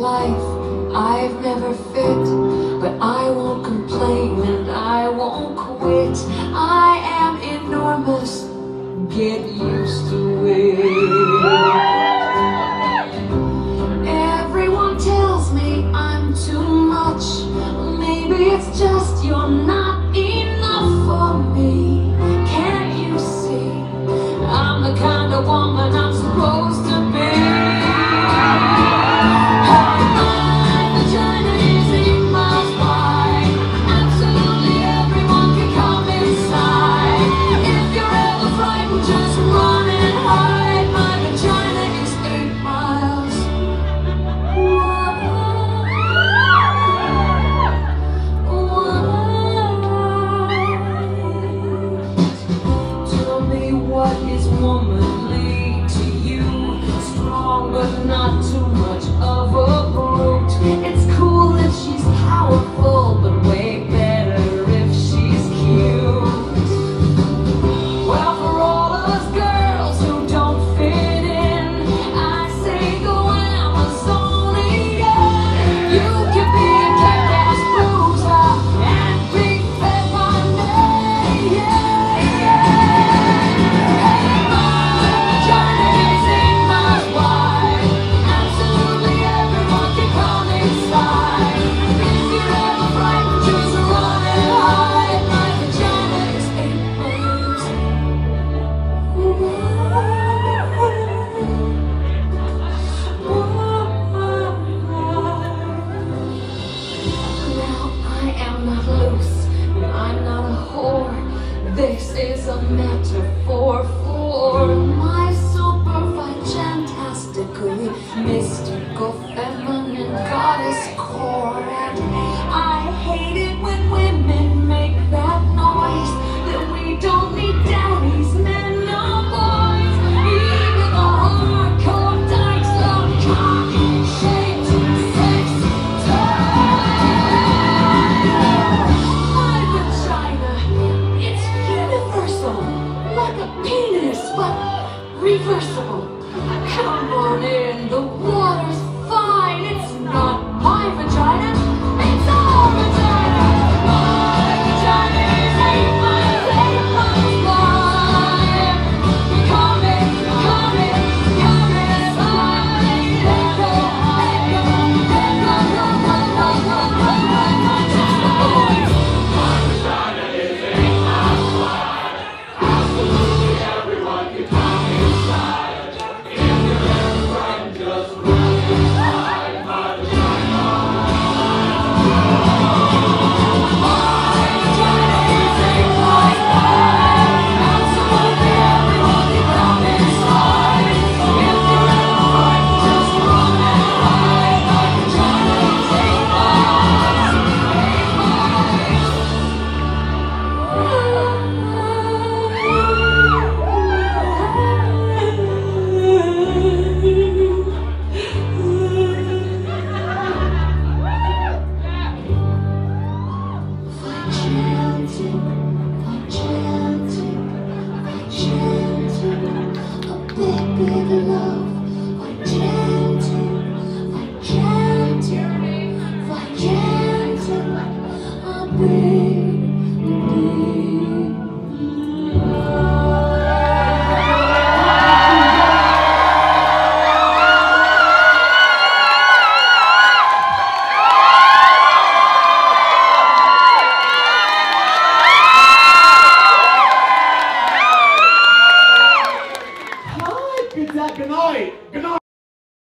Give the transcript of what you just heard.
life I've never fit, but I won't complain and I won't quit. I am enormous, get used to it. Everyone tells me I'm too much. Maybe it's just you're not enough for me. Can't you see? I'm the kind of woman I'm supposed to be. Vagina is 8 miles wide. Absolutely everyone can come inside. If you're ever frightened, just run and hide. My vagina is 8 miles wide. Tell me, what is womanly to you? Strong but not too much of a brute. It's cool if she's powerful, but way better if she's cute. Well, for all us girls who don't fit in, I say go Amazonian. You can be a kick-ass bruiser and big fat money. Yeah, yeah. My vagina is 8 miles wide. Absolutely everyone can come inside. If you're ever frightened, just run and hide. My vagina is 8 miles Now I am not loose, and I'm not a whore. This is a metaphor for my super fantastically mystical feminine goddess core. And I hate it when women make that noise, that we don't need daddies, men or boys. Even the hardcore dykes love cock-shaped sex toys. My vagina, it's universal, like a penis, but reversible. Come on in, the water's fine. It's not my vagina, it's our vagina. My vagina is 8 miles wide. Come in, come in, come inside. Echo, echo, echo, run, run, run, run, run, run, run, just the boys. My vagina is 8 miles wide. Absolutely everyone can come inside. If you're ever frightened, just run and hide. My vagina. My vagina is 8 miles wide. Absolutely everyone can come inside. If you're ever frightened, just run and hide. My vagina is 8 miles, 8 miles. A big, big love. A big, Hi, good night. Good night.